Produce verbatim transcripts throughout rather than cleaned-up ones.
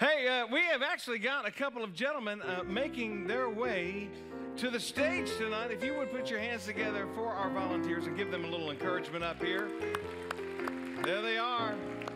Hey, uh, we have actually got a couple of gentlemen uh, making their way to the stage tonight. If you would put your hands together for our volunteers and give them a little encouragement up here. There they are.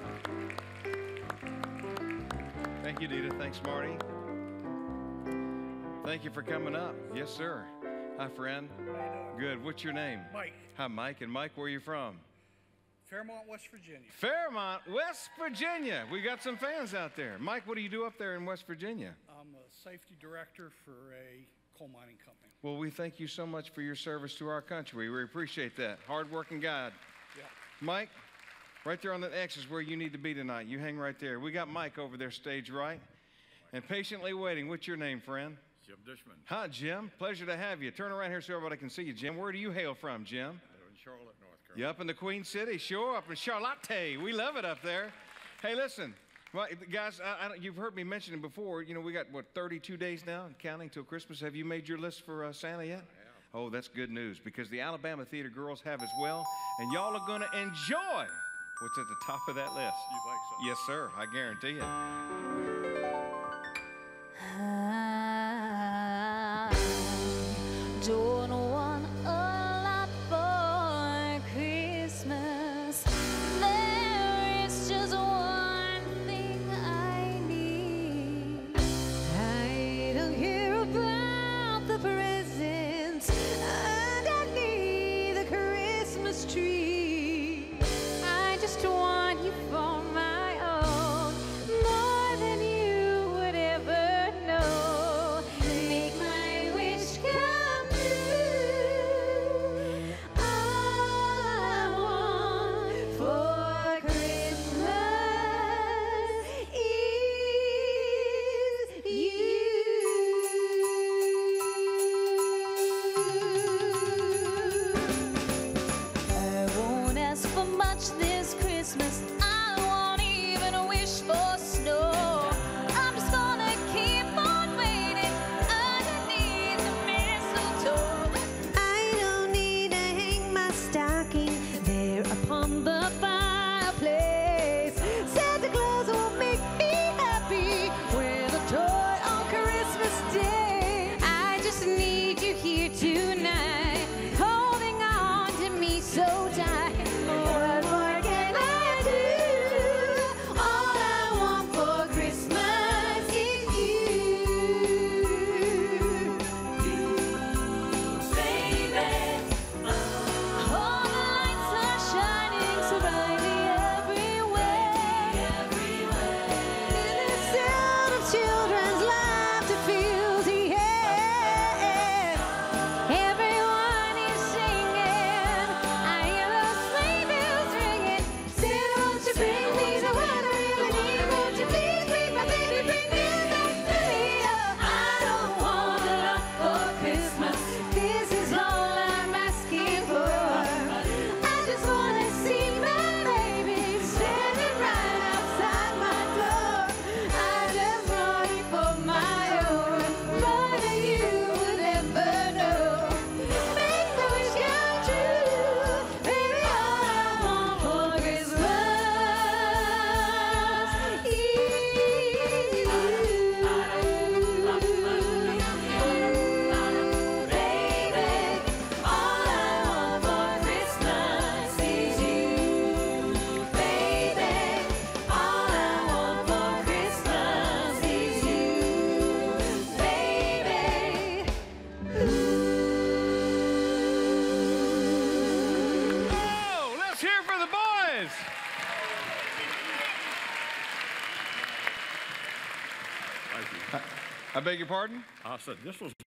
Thank you, Dita. Thanks, Marty. Thank you for coming up. Yes, sir. Hi, friend. How you doing? Good. What's your name? Mike. Hi, Mike. And Mike, where are you from? Fairmont, West Virginia. Fairmont, West Virginia. We got some fans out there. Mike, what do you do up there in West Virginia? I'm a safety director for a coal mining company. Well, we thank you so much for your service to our country. We appreciate that. Hard-working guy. Yeah. Mike, right there on that X is where you need to be tonight. You hang right there. We got Mike over there stage right. And patiently waiting. What's your name, friend? Jim Dishman. Hi, Jim. Pleasure to have you. Turn around here so everybody can see you, Jim. Where do you hail from, Jim? In Charlotte, North Carolina. You up in the Queen City? Sure, up in Charlotte. We love it up there. Hey, listen, well, guys, I, I, you've heard me mention it before. You know, we got, what, thirty-two days now, counting till Christmas. Have you made your list for uh, Santa yet? I have. Oh, that's good news, because the Alabama Theater girls have as well, and y'all are going to enjoy what's at the top of that list. You think so? Yes, sir. I guarantee it. I don't want a lot for Christmas. There is just one thing I need. I don't care about the presents underneath the Christmas tree. I just want you for my own, more than you would ever know. Make my wish come true. All I want for Christmas is you. I won't ask for much this Christmas. I won't even wish for snow. I'm just gonna keep on waiting underneath the mistletoe. I don't need to hang my stocking there upon the fireplace. Santa Claus will make me happy with a toy on Christmas Day. I just need you here tonight, holding on to me so tight. What more can I do? All I want for Christmas is you. You, baby. All the lights are shining so brightly everywhere. And the sound of children's laughter fills the air. Everyone is singing. I hear those sleigh bells ringing. Santa, won't you bring me the one I really need? Won't you please bring my baby, bring me back to me? Oh, I don't want a lot for Christmas. This is all I'm asking for. I just want to see my baby standing right outside my door. I just want you for my own, more than you would ever know. Make the wish come true, baby. All I want for Christmas is you. Baby, all I want for Christmas is you. Baby, all I want for Christmas is you. Baby. Oh, let's hear for the boys. Thank you. I beg your pardon? I said, this was